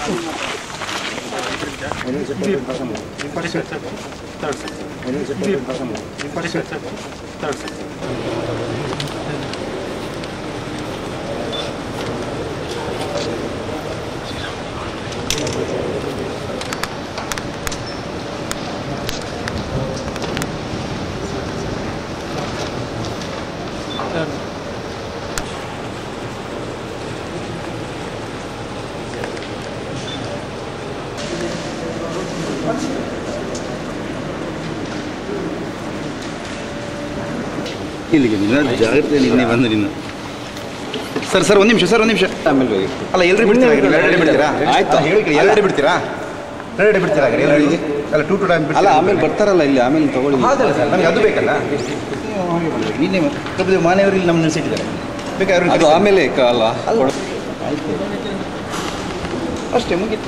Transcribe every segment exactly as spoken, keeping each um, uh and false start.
ಇಲ್ಲಿಗೆ ನಿನ್ನ ಜಾಗ್ರತೆಯಲ್ಲಿ ಇನ್ನೇ ಬಂದು ನಿನ್ನ ಸರ್ ಸರ್ ಒಂದು ನಿಮಿಷ ಸರ್ ಒಂದು ನಿಮಿಷ ಆಮೇಲೆ ಅಲ್ಲ ಎಲ್ಲರೂ ಬಿಡ್ತೀರಾ ಎರಡೆಡೆ ಬಿಡ್ತೀರಾ ಆಯ್ತು ಹೇಳಿ ಎರಡೆಡೆ ಬಿಡ್ತೀರಾ ಎರಡೆಡೆ ಬಿಡ್ತೀರಾ ಎಲ್ಲರಿಗೆ ಅಲ್ಲ ಟೂ ಟು ಟೈಮ್ ಅಲ್ಲ ಆಮೇಲೆ ಬರ್ತಾರಲ್ಲ ಇಲ್ಲಿ ಆಮೇಲೆ ತಗೊಳ್ಳಿ ಹೌದಲ್ಲ ಸರ್ ನಮಗೆ ಅದು ಬೇಕಲ್ಲ ನಿನ್ನೆ ಕಬ್ಬು ಮಾನೆಯವರು ಇಲ್ಲಿ ನಮ್ಮ ನಿಲ್ಲಿಸಿಟ್ಟಿದ್ದಾರೆ ಬೇಕಾದ್ರೆ ಅದು ಆಮೇಲೆ ಅಲ್ಲ ಆಯ್ತು ಅಷ್ಟೇ ಮುಗೀತು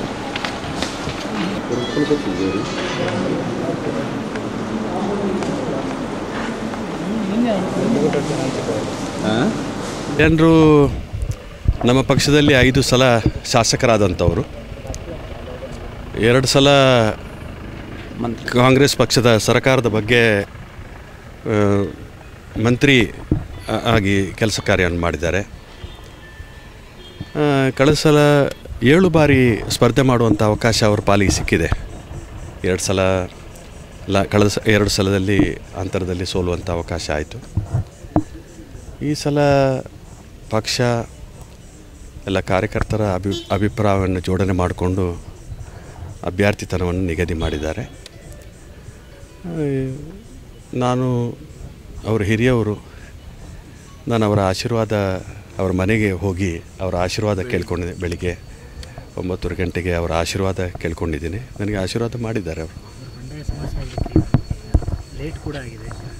ಜನರು ನಮ್ಮ ಪಕ್ಷದಲ್ಲಿ ಐದು ಸಲ ಶಾಸಕರಾದಂಥವರು, ಎರಡು ಸಲ ಕಾಂಗ್ರೆಸ್ ಪಕ್ಷದ ಸರ್ಕಾರದ ಬಗ್ಗೆ ಮಂತ್ರಿ ಆಗಿ ಕೆಲಸ ಕಾರ್ಯವನ್ನು ಮಾಡಿದ್ದಾರೆ. ಕಳೆದ ಸಲ ಏಳು ಬಾರಿ ಸ್ಪರ್ಧೆ ಮಾಡುವಂಥ ಅವಕಾಶ ಅವ್ರ ಪಾಲಿಗೆ ಸಿಕ್ಕಿದೆ. ಎರಡು ಸಲ ಲ ಕಳೆದ ಸ ಎರಡು ಸಲದಲ್ಲಿ ಅಂತರದಲ್ಲಿ ಸೋಲುವಂಥ ಅವಕಾಶ ಆಯಿತು. ಈ ಸಲ ಪಕ್ಷ ಎಲ್ಲ ಕಾರ್ಯಕರ್ತರ ಅಭಿ ಅಭಿಪ್ರಾಯವನ್ನು ಜೋಡಣೆ ಮಾಡಿಕೊಂಡು ಅಭ್ಯರ್ಥಿತನವನ್ನು ನಿಗದಿ ಮಾಡಿದ್ದಾರೆ. ನಾನು ಅವರ ಹಿರಿಯವರು, ನಾನು ಅವರ ಆಶೀರ್ವಾದ ಅವರ ಮನೆಗೆ ಹೋಗಿ ಅವರ ಆಶೀರ್ವಾದ ಕೇಳ್ಕೊಂಡಿದ್ದೆ. ಬೆಳಿಗ್ಗೆ ಒಂಬತ್ತು ಗಂಟೆಗೆ ಅವರ ಆಶೀರ್ವಾದ ಕೇಳ್ಕೊಂಡಿದ್ದೀನಿ. ನನಗೆ ಆಶೀರ್ವಾದ ಮಾಡಿದ್ದಾರೆ ಅವರು. ಲೇಟ್ ಕೂಡ ಆಗಿದೆ.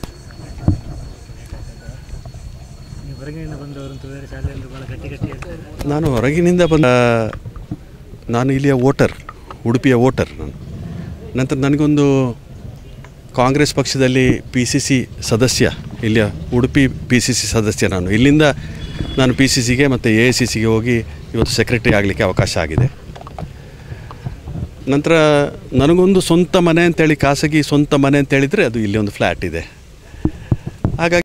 ಹೊರಗಿನಿಂದ ಬಂದವರು ಬೇರೆ ಶಾಲೆಯಲ್ಲಿ ಭಾಳ ಗಟ್ಟಿ ಗಟ್ಟಿ ಹೇಳ್ತಾರೆ. ನಾನು ಹೊರಗಿನಿಂದ ಬಂದ ನಾನು ಇಲ್ಲಿಯ ವೋಟರ್, ಉಡುಪಿಯ ವೋಟರ್ ನಾನು. ನಂತರ ನನಗೊಂದು ಕಾಂಗ್ರೆಸ್ ಪಕ್ಷದಲ್ಲಿ ಪಿ ಸಿ ಸಿ ಸದಸ್ಯ, ಇಲ್ಲಿಯ ಉಡುಪಿ ಪಿ ಸಿ ಸಿ ಸದಸ್ಯ ನಾನು. ಇಲ್ಲಿಂದ ನಾನು ಪಿ ಸಿ ಸಿಗೆ ಮತ್ತು ಎ ಐ ಸಿ ಸಿಗೆ ಹೋಗಿ ಇವತ್ತು ಸೆಕ್ರೆಟರಿ ಆಗಲಿಕ್ಕೆ ಅವಕಾಶ ಆಗಿದೆ. ನಂತರ ನನಗೊಂದು ಸ್ವಂತ ಮನೆ ಅಂತೇಳಿ, ಖಾಸಗಿ ಸ್ವಂತ ಮನೆ ಅಂತೇಳಿದರೆ ಅದು ಇಲ್ಲಿ ಒಂದು ಫ್ಲ್ಯಾಟ್ ಇದೆ. ಹಾಗಾಗಿ